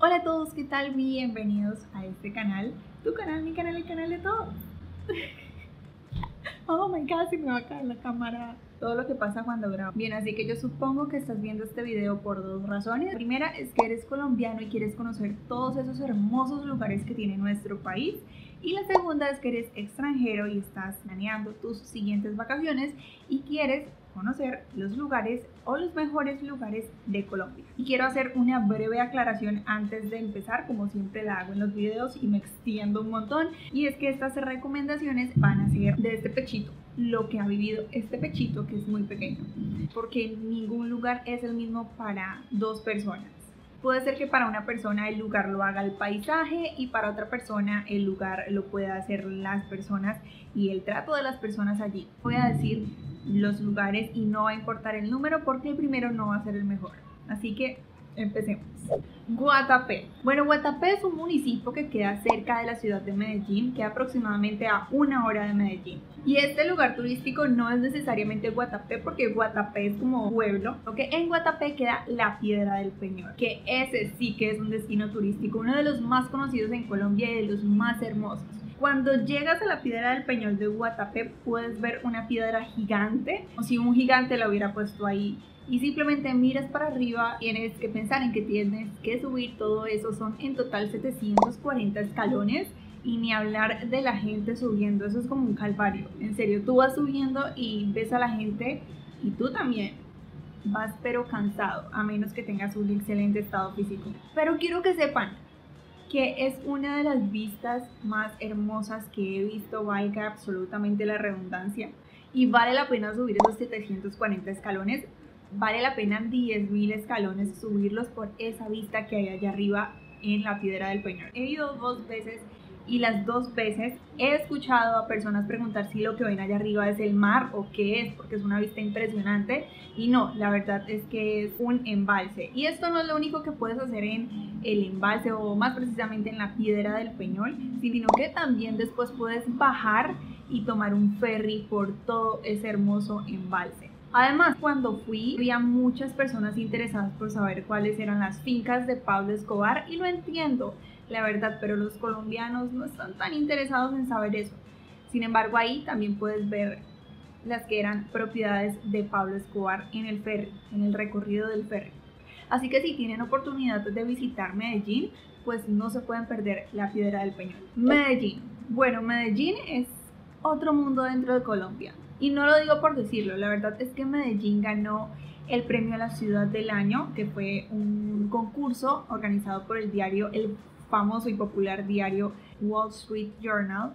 Hola a todos, ¿qué tal? Bienvenidos a este canal, tu canal, mi canal, el canal de todos. Oh my god, se me va a caer la cámara. Todo lo que pasa cuando grabo. Bien, así que yo supongo que estás viendo este video por dos razones. La primera es que eres colombiano y quieres conocer todos esos hermosos lugares que tiene nuestro país. Y la segunda es que eres extranjero y estás planeando tus siguientes vacaciones y quieres conocer los lugares o los mejores lugares de Colombia. Y quiero hacer una breve aclaración antes de empezar, como siempre la hago en los videos y me extiendo un montón, y es que estas recomendaciones van a ser de este pechito, lo que ha vivido este pechito, que es muy pequeño, porque ningún lugar es el mismo para dos personas. Puede ser que para una persona el lugar lo haga el paisaje y para otra persona el lugar lo pueda hacer las personas y el trato de las personas allí. Voy a decir los lugares y no va a importar el número porque el primero no va a ser el mejor. Así que empecemos. Guatapé. Bueno, Guatapé es un municipio que queda cerca de la ciudad de Medellín, queda aproximadamente a 1 hora de Medellín. Y este lugar turístico no es necesariamente Guatapé, porque Guatapé es como pueblo, porque en Guatapé queda la Piedra del Peñol, que ese sí que es un destino turístico, uno de los más conocidos en Colombia y de los más hermosos. Cuando llegas a la Piedra del Peñol de Guatapé puedes ver una piedra gigante, como si un gigante la hubiera puesto ahí. Y simplemente miras para arriba, tienes que pensar en que tienes que subir todo eso, son en total 740 escalones y ni hablar de la gente subiendo, eso es como un calvario, en serio, tú vas subiendo y ves a la gente y tú también vas pero cansado, a menos que tengas un excelente estado físico. Pero quiero que sepan que es una de las vistas más hermosas que he visto, valga absolutamente la redundancia, y vale la pena subir esos 740 escalones. Vale la pena 10.000 escalones subirlos por esa vista que hay allá arriba en la Piedra del Peñol. He ido 2 veces y las 2 veces he escuchado a personas preguntar si lo que ven allá arriba es el mar o qué es, porque es una vista impresionante. Y no, la verdad es que es un embalse. Y esto no es lo único que puedes hacer en el embalse o más precisamente en la Piedra del Peñol, sino que también después puedes bajar y tomar un ferry por todo ese hermoso embalse. Además, cuando fui, había muchas personas interesadas por saber cuáles eran las fincas de Pablo Escobar y lo entiendo, la verdad, pero los colombianos no están tan interesados en saber eso. Sin embargo, ahí también puedes ver las que eran propiedades de Pablo Escobar en el ferry, en el recorrido del ferry. Así que si tienen oportunidad de visitar Medellín, pues no se pueden perder la Piedra del Peñol. Medellín. Bueno, Medellín es otro mundo dentro de Colombia. Y no lo digo por decirlo, la verdad es que Medellín ganó el premio a la ciudad del año, que fue un concurso organizado por el diario, el famoso y popular diario Wall Street Journal,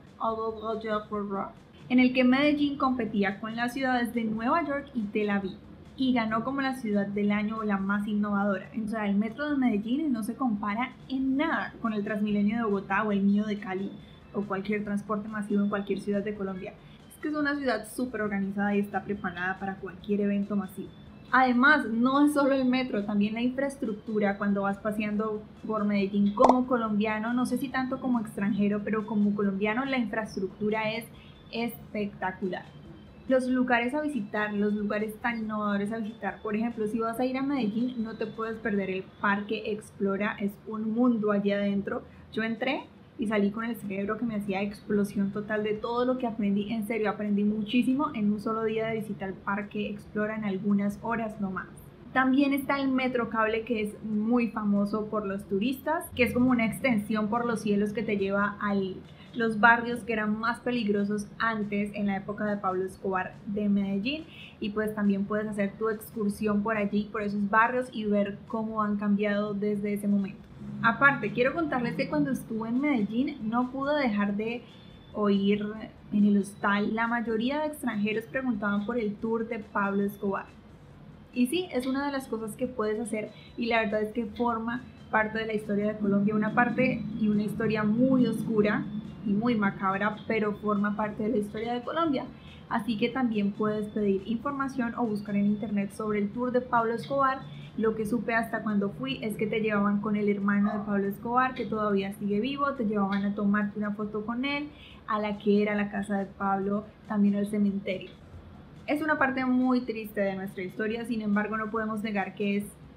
en el que Medellín competía con las ciudades de Nueva York y Tel Aviv y ganó como la ciudad del año o la más innovadora. O sea, el metro de Medellín no se compara en nada con el Transmilenio de Bogotá o el mío de Cali o cualquier transporte masivo en cualquier ciudad de Colombia. Es que es una ciudad súper organizada y está preparada para cualquier evento masivo. Además, no es solo el metro, también la infraestructura cuando vas paseando por Medellín como colombiano, no sé si tanto como extranjero, pero como colombiano la infraestructura es espectacular. Los lugares a visitar, los lugares tan innovadores a visitar, por ejemplo, si vas a ir a Medellín no te puedes perder el Parque Explora, es un mundo allí adentro. Yo entré y salí con el cerebro que me hacía explosión total de todo lo que aprendí. En serio, aprendí muchísimo en un solo día de visita al Parque Explora, en algunas horas nomás. También está el Metro Cable, que es muy famoso por los turistas, que es como una extensión por los cielos que te lleva a los barrios que eran más peligrosos antes, en la época de Pablo Escobar de Medellín, y pues también puedes hacer tu excursión por allí, por esos barrios y ver cómo han cambiado desde ese momento. Aparte, quiero contarles que cuando estuve en Medellín no pude dejar de oír en el hostal, la mayoría de extranjeros preguntaban por el tour de Pablo Escobar. Y sí, es una de las cosas que puedes hacer y la verdad es que forma parte de la historia de Colombia, una parte y una historia muy oscura y muy macabra, pero forma parte de la historia de Colombia. Así que también puedes pedir información o buscar en internet sobre el tour de Pablo Escobar. Lo que supe hasta cuando fui es que te llevaban con el hermano de Pablo Escobar, que todavía sigue vivo, te llevaban a tomarte una foto con él, a la que era la casa de Pablo, también al cementerio. Es una parte muy triste de nuestra historia, sin embargo no podemos negar que es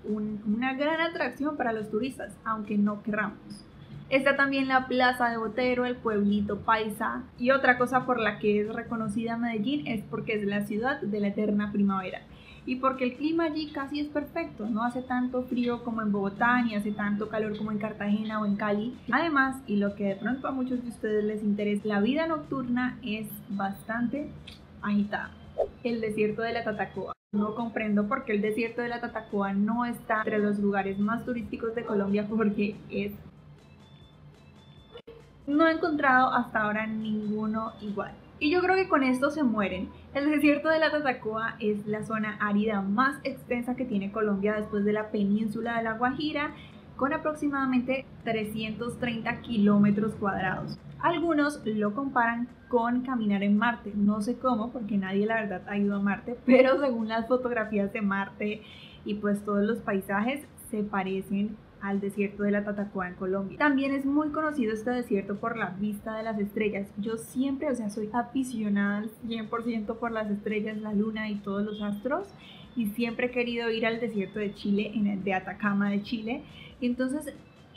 una gran atracción para los turistas, aunque no querramos. Está también la Plaza de Botero, el pueblito paisa, y otra cosa por la que es reconocida Medellín es porque es la ciudad de la eterna primavera y porque el clima allí casi es perfecto, no hace tanto frío como en Bogotá ni hace tanto calor como en Cartagena o en Cali. Además, y lo que de pronto a muchos de ustedes les interesa, la vida nocturna es bastante agitada. El desierto de la Tatacoa. No comprendo por qué el desierto de la Tatacoa no está entre los lugares más turísticos de Colombia, porque no he encontrado hasta ahora ninguno igual. Y yo creo que con esto se mueren. El desierto de la Tatacoa es la zona árida más extensa que tiene Colombia después de la península de La Guajira, con aproximadamente 330 kilómetros cuadrados. Algunos lo comparan con caminar en Marte. No sé cómo, porque nadie la verdad ha ido a Marte, pero según las fotografías de Marte y pues todos los paisajes se parecen al desierto de la Tatacoa en Colombia. También es muy conocido este desierto por la vista de las estrellas. Yo siempre, soy aficionada al 100% por las estrellas, la luna y todos los astros, y siempre he querido ir al desierto de Chile, de Atacama de Chile, y entonces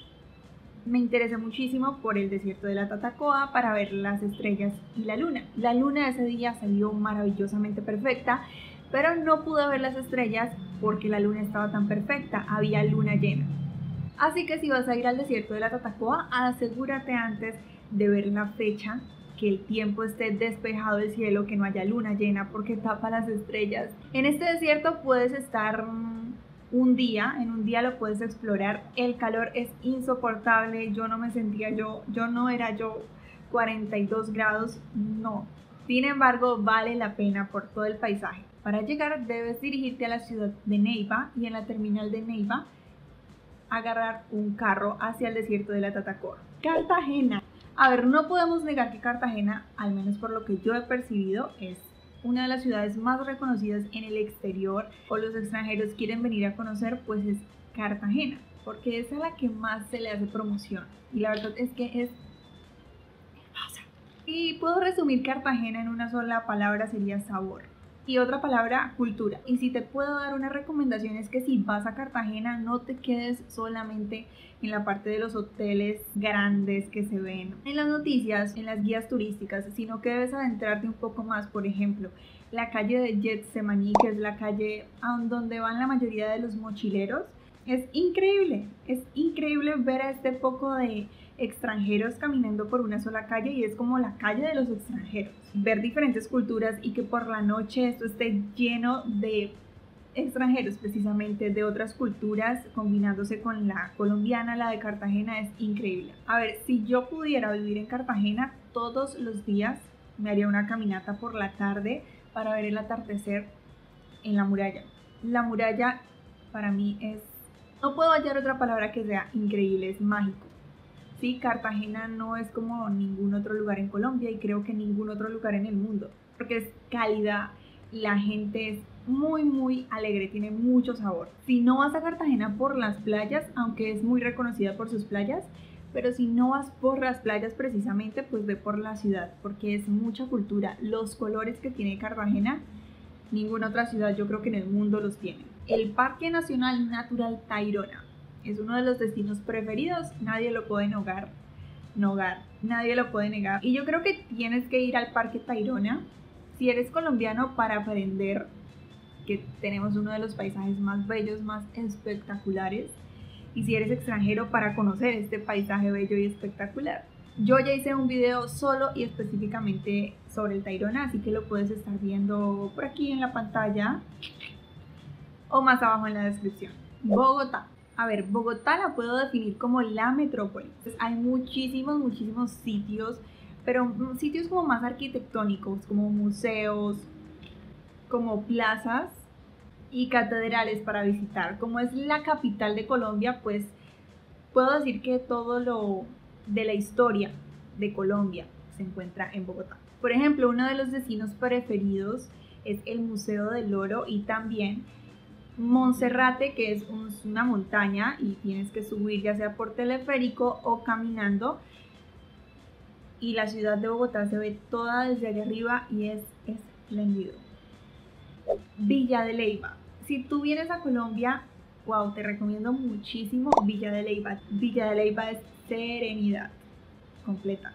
me interesé muchísimo por el desierto de la Tatacoa para ver las estrellas y la luna. La luna ese día salió maravillosamente perfecta, pero no pude ver las estrellas porque la luna estaba tan perfecta, había luna llena. Así que si vas a ir al desierto de la Tatacoa, asegúrate antes de ver la fecha, que el tiempo esté despejado el cielo, que no haya luna llena porque tapa las estrellas. En este desierto puedes estar un día, en un día lo puedes explorar. El calor es insoportable, yo no me sentía yo no era yo, 42 grados, no. Sin embargo, vale la pena por todo el paisaje. Para llegar debes dirigirte a la ciudad de Neiva y en la terminal de Neiva agarrar un carro hacia el desierto de la Tatacoa. Cartagena. A ver, no podemos negar que Cartagena, al menos por lo que yo he percibido, es una de las ciudades más reconocidas en el exterior, o los extranjeros quieren venir a conocer, pues es Cartagena, porque es a la que más se le hace promoción. Y la verdad es que es hermosa. Y puedo resumir Cartagena en una sola palabra, sería sabor. Y otra palabra, cultura. Y si te puedo dar una recomendación es que si vas a Cartagena no te quedes solamente en la parte de los hoteles grandes que se ven en las noticias, en las guías turísticas, sino que debes adentrarte un poco más. Por ejemplo, la calle de Getsemaní, que es la calle a donde van la mayoría de los mochileros. Es increíble ver a este poco de extranjeros caminando por una sola calle y es como la calle de los extranjeros. Ver diferentes culturas y que por la noche esto esté lleno de extranjeros, precisamente de otras culturas, combinándose con la colombiana, la de Cartagena, es increíble. A ver, si yo pudiera vivir en Cartagena, todos los días me haría una caminata por la tarde para ver el atardecer en la muralla. La muralla para mí no puedo hallar otra palabra que sea increíble, es mágico. Sí, Cartagena no es como ningún otro lugar en Colombia y creo que ningún otro lugar en el mundo, porque es cálida, la gente es muy alegre, tiene mucho sabor. Si no vas a Cartagena por las playas, aunque es muy reconocida por sus playas, pero si no vas por las playas precisamente, pues ve por la ciudad, porque es mucha cultura. Los colores que tiene Cartagena, ninguna otra ciudad yo creo que en el mundo los tiene. El Parque Nacional Natural Tayrona es uno de los destinos preferidos, nadie lo puede negar, nadie lo puede negar. Y yo creo que tienes que ir al Parque Tayrona si eres colombiano para aprender que tenemos uno de los paisajes más bellos, más espectaculares, y si eres extranjero para conocer este paisaje bello y espectacular. Yo ya hice un video solo y específicamente sobre el Tayrona, así que lo puedes estar viendo por aquí en la pantalla o más abajo en la descripción. Bogotá. A ver, Bogotá la puedo definir como la metrópoli. Entonces, hay muchísimos sitios, pero sitios como más arquitectónicos, como museos, como plazas y catedrales para visitar. Como es la capital de Colombia, pues puedo decir que todo lo de la historia de Colombia se encuentra en Bogotá. Por ejemplo, uno de los destinos preferidos es el Museo del Oro y también Monserrate, que es una montaña y tienes que subir ya sea por teleférico o caminando, y la ciudad de Bogotá se ve toda desde allá arriba y es espléndido. Villa de Leyva. Si tú vienes a Colombia, Wow, te recomiendo muchísimo Villa de Leyva. Villa de Leyva es serenidad completa.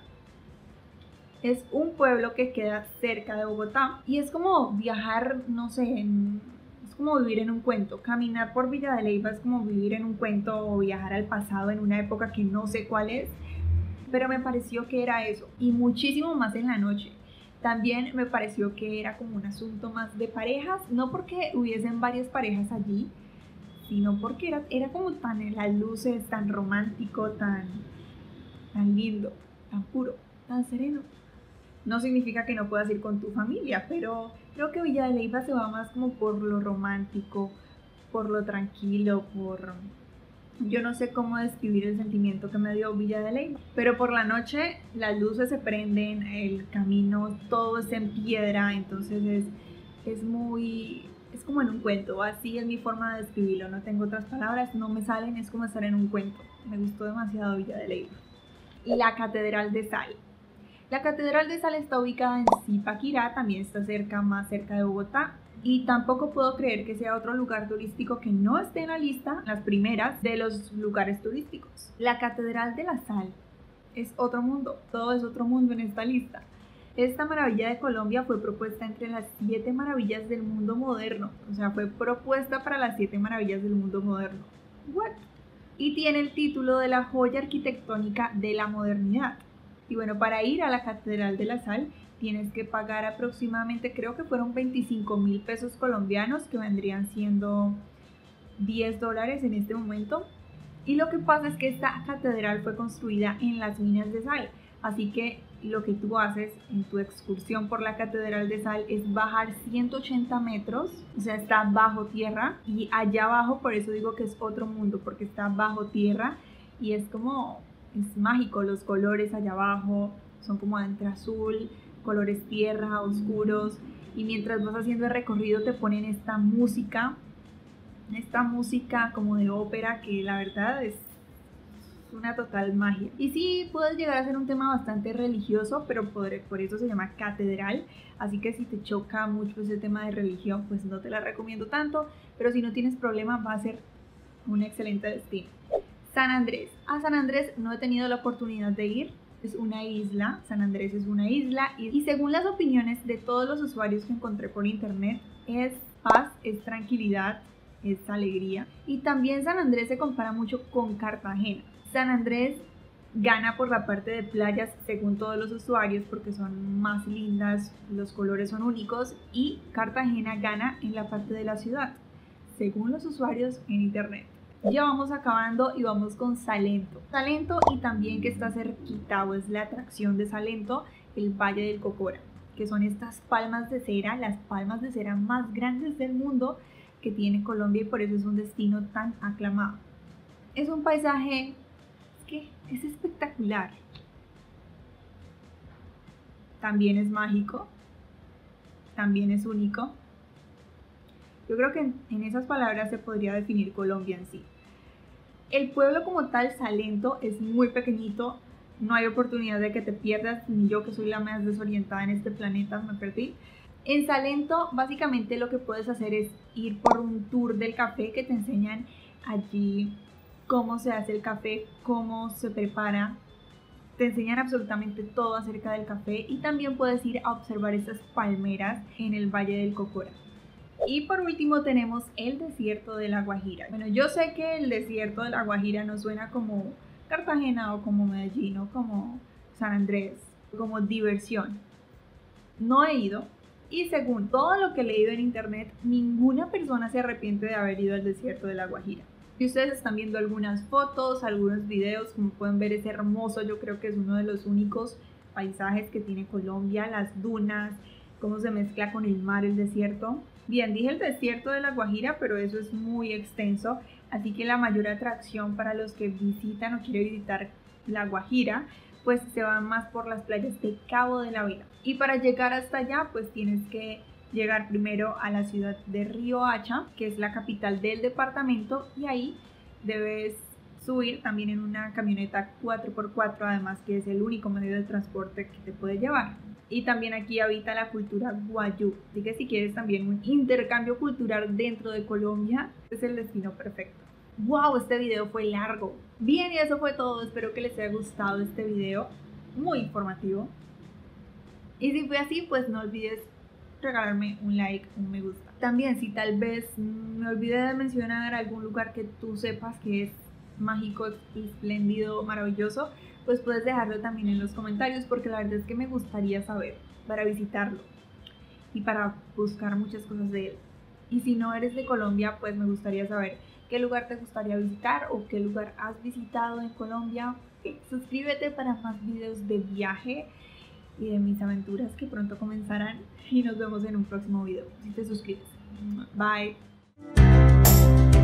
Es un pueblo que queda cerca de Bogotá y es como viajar, no sé, es como vivir en un cuento. Caminar por Villa de Leyva es como vivir en un cuento o viajar al pasado en una época que no sé cuál es, pero me pareció que era eso y muchísimo más en la noche. También me pareció que era como un asunto más de parejas, no porque hubiesen varias parejas allí, sino porque era como tan en las luces, tan romántico, tan lindo, tan puro, tan sereno. No significa que no puedas ir con tu familia, pero creo que Villa de Leyva se va más como por lo romántico, por lo tranquilo, por... Yo no sé cómo describir el sentimiento que me dio Villa de Leyva, pero por la noche las luces se prenden, el camino todo es en piedra, entonces es muy... Es como en un cuento, así es mi forma de describirlo, no tengo otras palabras, no me salen, es como estar en un cuento. Me gustó demasiado Villa de Leyva. Y la Catedral de Sal. La Catedral de Sal está ubicada en Zipaquirá, también está más cerca de Bogotá, y tampoco puedo creer que sea otro lugar turístico que no esté en la lista, las primeras de los lugares turísticos. La Catedral de la Sal es otro mundo, todo es otro mundo en esta lista. Esta maravilla de Colombia fue propuesta entre las 7 maravillas del mundo moderno, o sea, fue propuesta para las 7 maravillas del mundo moderno. ¿What? Y tiene el título de la joya arquitectónica de la modernidad. Y bueno, para ir a la Catedral de la Sal tienes que pagar aproximadamente, creo que fueron 25.000 pesos colombianos, que vendrían siendo $10 en este momento. Y lo que pasa es que esta catedral fue construida en las minas de sal, así que lo que tú haces en tu excursión por la Catedral de Sal es bajar 180 metros, o sea, está bajo tierra, y allá abajo, por eso digo que es otro mundo, porque está bajo tierra y es como... Es mágico, los colores allá abajo son como entre azul, colores tierra, oscuros, y mientras vas haciendo el recorrido te ponen esta música como de ópera, que la verdad es una total magia. Y sí, puedes llegar a ser un tema bastante religioso, pero por eso se llama catedral, así que si te choca mucho ese tema de religión, pues no te la recomiendo tanto, pero si no tienes problema va a ser un excelente destino. San Andrés. A San Andrés no he tenido la oportunidad de ir. Es una isla, San Andrés es una isla y según las opiniones de todos los usuarios que encontré por internet, es paz, es tranquilidad, es alegría. Y también San Andrés se compara mucho con Cartagena. San Andrés gana por la parte de playas según todos los usuarios porque son más lindas, los colores son únicos, y Cartagena gana en la parte de la ciudad según los usuarios en internet. Ya vamos acabando y vamos con Salento. Salento, y también que está cerquita o es la atracción de Salento, el Valle del Cocora, que son estas palmas de cera, las palmas de cera más grandes del mundo que tiene Colombia, y por eso es un destino tan aclamado. Es un paisaje que es espectacular. También es mágico, también es único. Yo creo que en esas palabras se podría definir Colombia en sí. El pueblo como tal, Salento, es muy pequeñito, no hay oportunidad de que te pierdas, ni yo que soy la más desorientada en este planeta me perdí. En Salento básicamente lo que puedes hacer es ir por un tour del café que te enseñan allí cómo se hace el café, cómo se prepara, te enseñan absolutamente todo acerca del café, y también puedes ir a observar estas palmeras en el Valle del Cocora. Y por último tenemos el desierto de La Guajira. Bueno, yo sé que el desierto de La Guajira no suena como Cartagena o como Medellín o como San Andrés, como diversión. No he ido, y según todo lo que he leído en internet, ninguna persona se arrepiente de haber ido al desierto de La Guajira. Y ustedes están viendo algunas fotos, algunos videos, como pueden ver es hermoso, yo creo que es uno de los únicos paisajes que tiene Colombia, las dunas, cómo se mezcla con el mar, el desierto. Bien, dije el desierto de La Guajira, pero eso es muy extenso, así que la mayor atracción para los que visitan o quieren visitar La Guajira, pues se van más por las playas de Cabo de la Vela. Y para llegar hasta allá, pues tienes que llegar primero a la ciudad de Riohacha, que es la capital del departamento, y ahí debes subir también en una camioneta 4x4, además que es el único medio de transporte que te puede llevar. Y también aquí habita la cultura guayú. Así que si quieres también un intercambio cultural dentro de Colombia, es el destino perfecto. ¡Wow! Este video fue largo. Bien, y eso fue todo. Espero que les haya gustado este video. Muy informativo. Y si fue así, pues no olvides regalarme un like, un me gusta. También, si tal vez me olvidé de mencionar algún lugar que tú sepas que es mágico, espléndido, maravilloso, pues puedes dejarlo también en los comentarios, porque la verdad es que me gustaría saber para visitarlo y para buscar muchas cosas de él. Y si no eres de Colombia, pues me gustaría saber qué lugar te gustaría visitar o qué lugar has visitado en Colombia. Suscríbete para más videos de viaje y de mis aventuras que pronto comenzarán, y nos vemos en un próximo video si te suscribes. Bye.